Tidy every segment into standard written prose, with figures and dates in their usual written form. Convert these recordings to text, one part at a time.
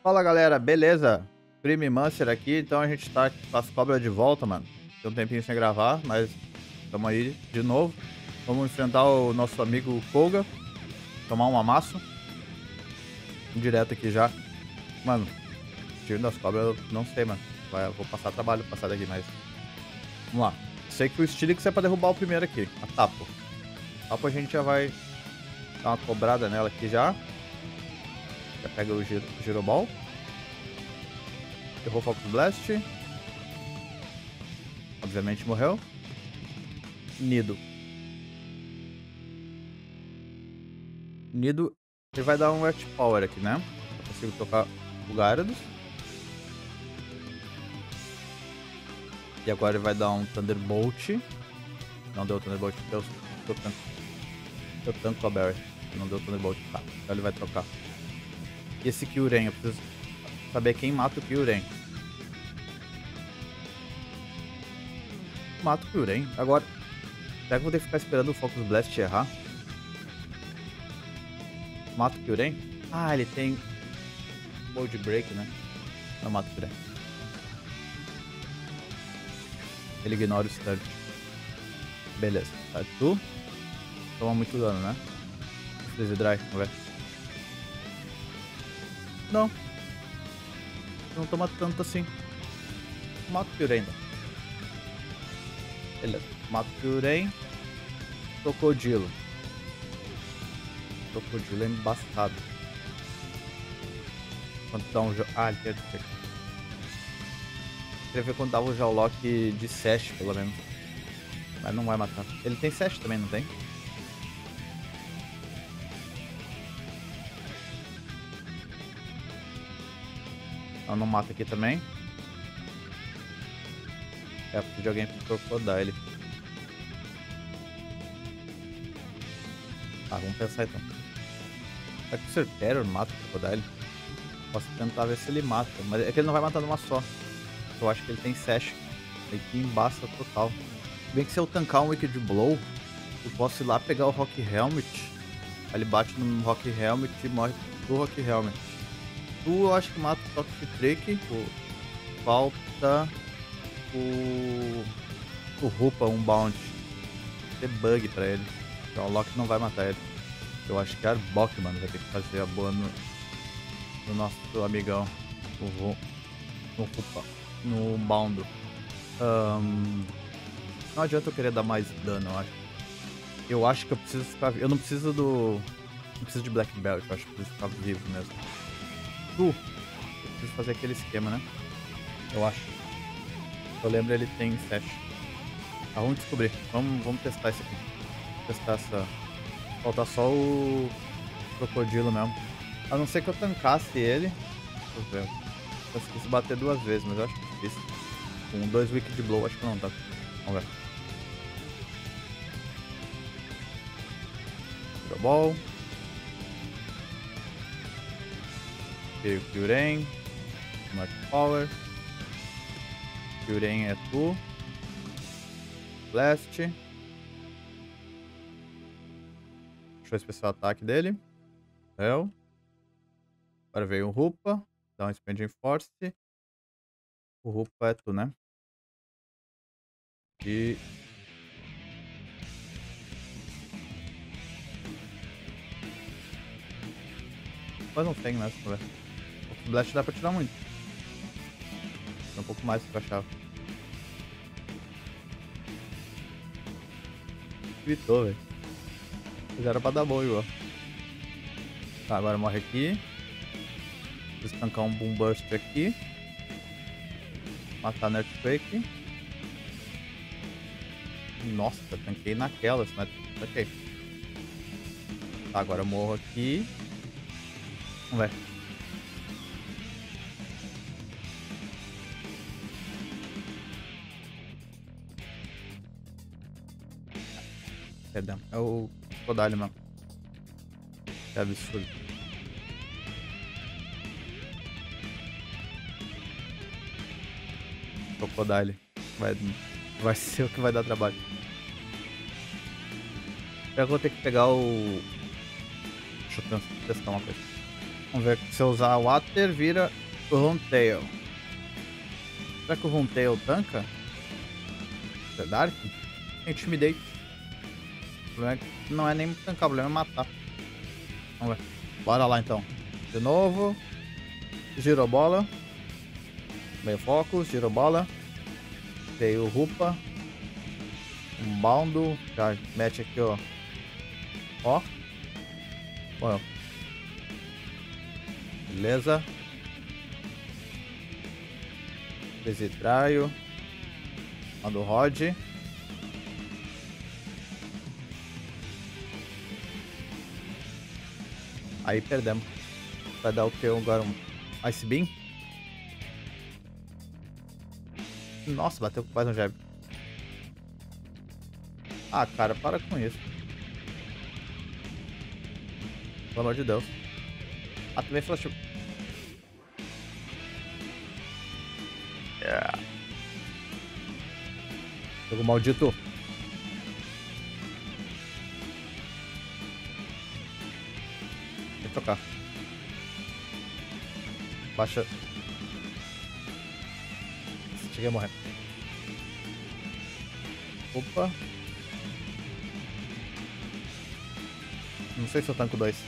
Fala galera, beleza? Prime Mancer aqui, então a gente tá com as cobras de volta, mano. Tem um tempinho sem gravar, mas estamos aí de novo. Vamos enfrentar o nosso amigo Koga, tomar um amasso. Direto aqui já. Mano, tiro das cobras eu não sei, mano. Eu vou passar trabalho passar daqui, mas... Vamos lá. Sei que o Steelix é pra derrubar o primeiro aqui, a Tapo. A Tapo a gente já vai dar uma cobrada nela aqui já. Já pega o Giroball. Errou o Focus Blast. Obviamente morreu. Nido. Nido, ele vai dar um Earth Power aqui, né? Eu consigo tocar o Gyarados. E agora ele vai dar um Thunderbolt. Não deu Thunderbolt, eu tanco a Barry. Não deu Thunderbolt, tá. Então ele vai trocar. E esse Kyurem, eu preciso saber quem mata o Kyurem. Mata o Kyurem. Agora, será que eu vou ter que ficar esperando o Focus Blast errar? Mata o Kyurem? Ah, ele tem Bold Break, né? Não mata o Kyurem. Ele ignora o stun. Beleza. Tá, tu toma muito dano, né? Freeze Dry, vamos ver. Não. Não toma tanto assim. Mata o Kyurem, então. Beleza. Mata o Kyurem. Crocodilo. Crocodilo é embaçado. Quanto dá um... Ah, ele quer dizer. Queria ver quando dava o Jawlock de Sash, pelo menos. Mas não vai matar. Ele tem Sash também, não tem? Não, não mata aqui também. É, preciso de alguém pro Crocodile. Tá, vamos pensar então. Será que o Serperior mata o Crocodile? Posso tentar ver se ele mata. Mas é que ele não vai matar numa só. Eu acho que ele tem Sash. Aí que embaça total. Se bem que se eu tancar um Wicked Blow, eu posso ir lá pegar o Rock Helmet. Aí ele bate no Rock Helmet e morre pro Rock Helmet. Tu eu acho que mata o Toxic Trick. Falta o Rupa, um Bound. Tem bug pra ele. Então o Loki não vai matar ele. Eu acho que é Arbok, mano, vai ter que fazer a boa no nosso amigão. No Rupa. No Bound. Não adianta eu querer dar mais dano, eu acho. Eu acho que eu preciso ficar... Eu não preciso do... Não preciso de Black Belt, eu acho que eu preciso ficar vivo mesmo. Eu preciso fazer aquele esquema, né? Eu acho. Eu lembro ele tem Sash. Tá, vamos descobrir. Vamos testar isso aqui. Testar essa... Falta só o Crocodilo mesmo. A não ser que eu tancasse ele. Deixa eu ver. Eu consegui bater duas vezes, mas eu acho que é difícil. Com 2 Wicked Blow, acho que não dá. Vamos ver. Ball. Kyurem. Smart Power. Kyurem é tu. Blast. Deixa eu especial ataque dele. Hell. Agora veio o Rupa. Dá um Expanding Force. O Rupa é tu, né? E... Mas não tem mais pra ver. O Blast dá pra tirar muito. É um pouco mais do que eu achava. Evitou, velho. Mas era pra dar bom igual. Tá, agora morre aqui. Preciso tancar um Boom Burst aqui. Matar no Earthquake. Nossa, tanquei naquelas, mas ok. Tá, agora eu morro aqui. Vamos ver. Perdão, é o Crocodile mesmo. Que absurdo. Crocodile. Vai ser o que vai dar trabalho. Eu vou ter que pegar o... Deixa eu testar uma coisa. Vamos ver, se eu usar o Water, vira o Runetail. Será que o Runetail tanca? É Dark? Intimidate. O problema é que não é nem tancar, o problema é matar. Vamos ver. Bora lá então. De novo. Girou bola. Meio focus, girou bola. Veio o Rupa. Um Boundo. Já mete aqui, ó. Ó. Ó. Beleza. Desidraio. Manda o Rod. Aí perdemos. Vai dar o que agora? Um Ice Beam? Nossa, bateu quase um jab. Ah, cara, para com isso. Pelo amor de Deus. Ah, também flash. Yeah. Jogo maldito. Vou trocar. Baixa. Cheguei a morrer. Opa. Não sei se eu tanco 2.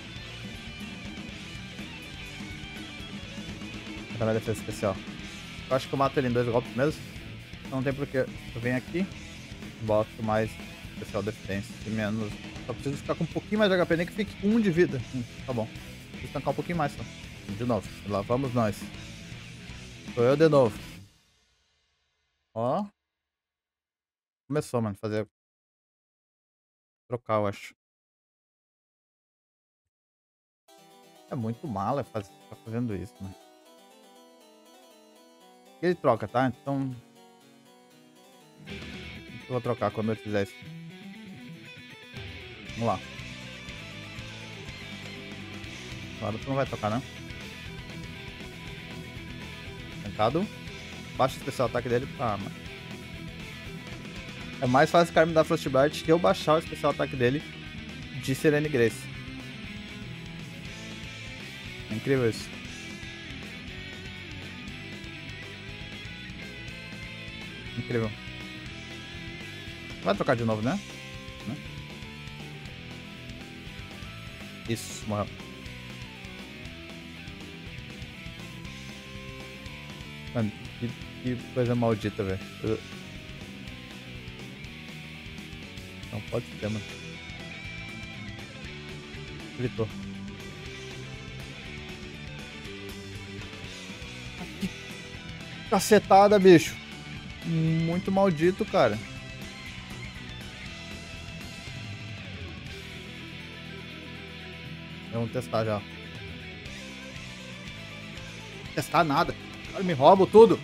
Tá na defesa especial. Eu acho que eu mato ele em 2 golpes mesmo. Não tem porque eu venho aqui, boto mais especial defense e menos. Só preciso ficar com um pouquinho mais de HP, nem que fique com 1 de vida. Tá bom. Preciso tancar um pouquinho mais só. De novo. Lá vamos nós. Sou eu de novo. Ó. Começou, mano. Fazer. Trocar, eu acho. É muito mala ficar fazendo isso, né? Ele troca, tá? Então. Eu vou trocar quando eu fizer isso. Vamos lá. Agora tu não vai tocar, né? Tancado. Baixa o especial ataque dele. Ah, mano. É mais fácil o cara me dar Frostbite que eu baixar o especial ataque dele de Serene Grace. É incrível isso. Incrível. Vai trocar de novo, né? Isso, morreu. Mano, que coisa maldita, velho. Não pode ser, mano. Gritou. Que cacetada, bicho. Muito maldito, cara. Vamos testar já. Testar nada. Cara, me roubo tudo.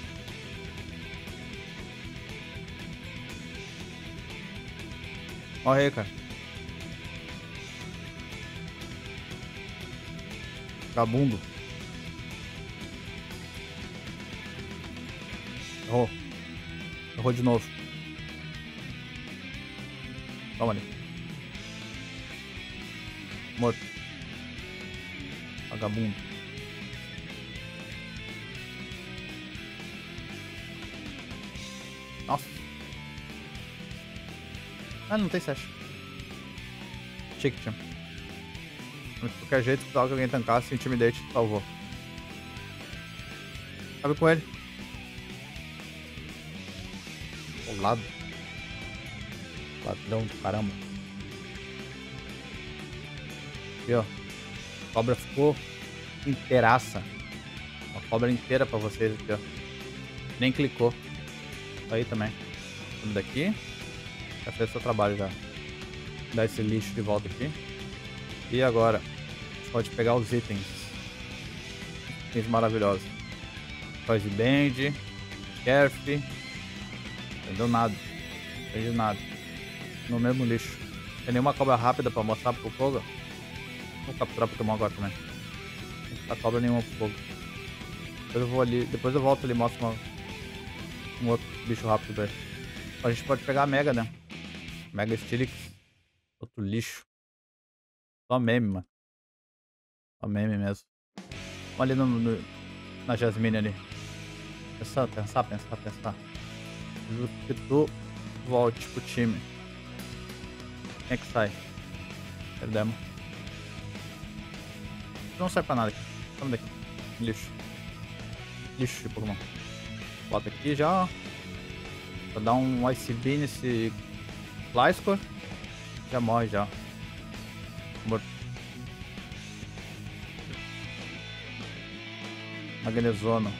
Olha aí, cara. Vagabundo. Errou. Errou de novo. Toma ali. Morto. Vagabundo. Nossa. Ah, não tem Sash. Achei que tinha. Mas de qualquer jeito, precisava que alguém tancasse, Intimidate salvou. Sabe com ele. O lado. Ladrão do caramba. Aqui, ó. A cobra ficou inteiraça. Uma cobra inteira pra vocês aqui, ó. Nem clicou. Aí também. Vamos daqui. Já fez seu trabalho já. Dar esse lixo de volta aqui. E agora, a gente pode pegar os itens. Itens maravilhosos. Toys Band. Kerf. Não deu nada. Não perdi nada. No mesmo lixo. Tem nenhuma cobra rápida pra mostrar pro Koga. Vou capturar Pokémon agora também. Não tem cobra nenhuma pro Koga. Depois eu vou ali. Depois eu volto ali e mostro um outro bicho rápido pra ele. A gente pode pegar a Mega, né? Mega Steelix. Outro lixo. Só meme, mano. Só meme mesmo. Vamos ali na Jasmine ali. Pensar. Preciso que tu volte pro time. Quem é que sai? Perdemos. Não sai pra nada aqui. Vamos daqui. Lixo. Lixo de Pokémon. Bota aqui já, ó. Vou dar um Ice Beam nesse Gliscor. Já morre já. Morto. Magnezono.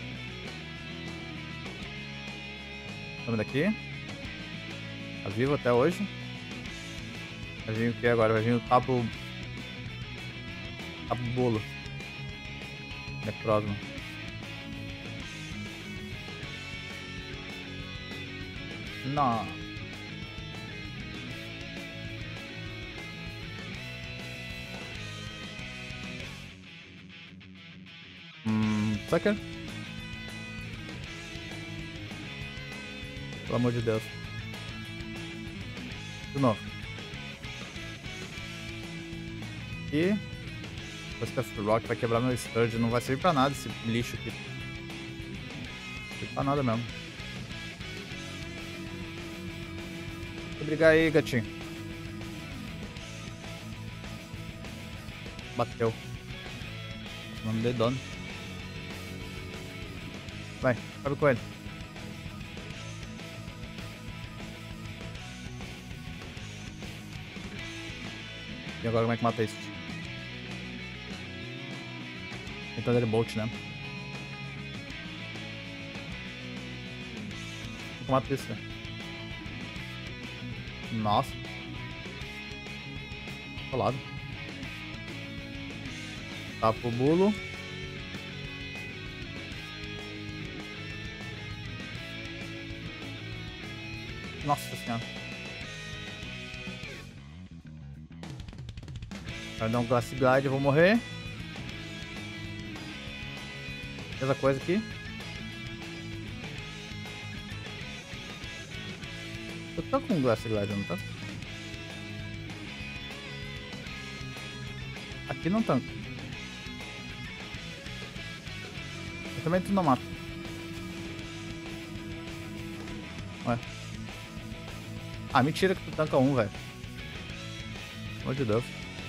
Vamos daqui. Tá vivo até hoje. Vai vir o que agora? Vai vir o Tapu Bolo. Necrozma. Não. Sucker. Pelo amor de Deus. De novo. E o Rock vai quebrar meu Sturge. Não vai servir pra nada esse lixo aqui. Não serve pra nada mesmo. Vou brigar aí, gatinho. Bateu. Não me dei dano. Vai, cabe com ele. E agora como é que mata isso? Tem Thunderbolt, né? Como mata isso, né? Nossa. Colado. Tapa o bulo. Nossa senhora. Vai dar um Glass Glide, eu vou morrer. Mesma coisa aqui. Eu tô com um Glass Glide, não tá? Aqui não tanco. Eu também tu não mata. Ué. Ah, mentira que tu tanca um, velho. Pelo amor de Deus.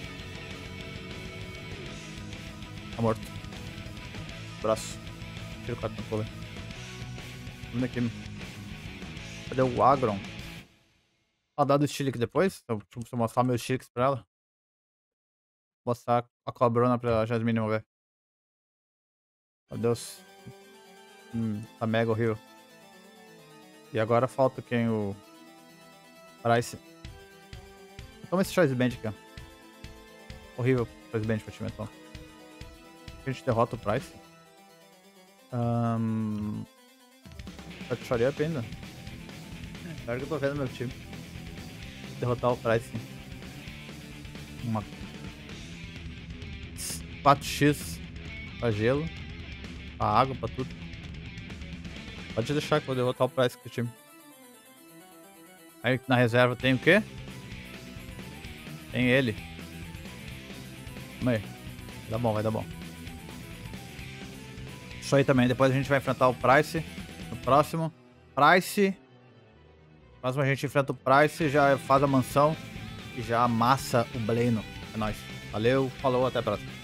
Tá morto. Braço. Tira o 4 no pulo. Vamos aqui. Cadê o Agron? Ela dá do Steelix depois? Deixa eu mostrar meu Steelix pra ela. Vou mostrar a cobrona pra Jasmine ver. Meu Deus. Tá mega horrível. E agora falta quem? O Price. Toma esse Choice Band aqui, ó. Horrível Choice Band pra time, então. A gente derrota o Price. Tá de Shore Up ainda? Claro que eu tô vendo meu time. Derrotar o Price, sim. Uma 4x pra gelo. Pra água, pra tudo. Pode deixar que eu vou derrotar o Price com o time. Aí na reserva tem o quê? Tem ele. Vamos aí. Vai dar bom, vai dar bom. Isso aí também. Depois a gente vai enfrentar o Price. No próximo. Price. No próximo a gente enfrenta o Price, já faz a mansão. E já amassa o Blaino. É nóis. Valeu, falou, até a próxima.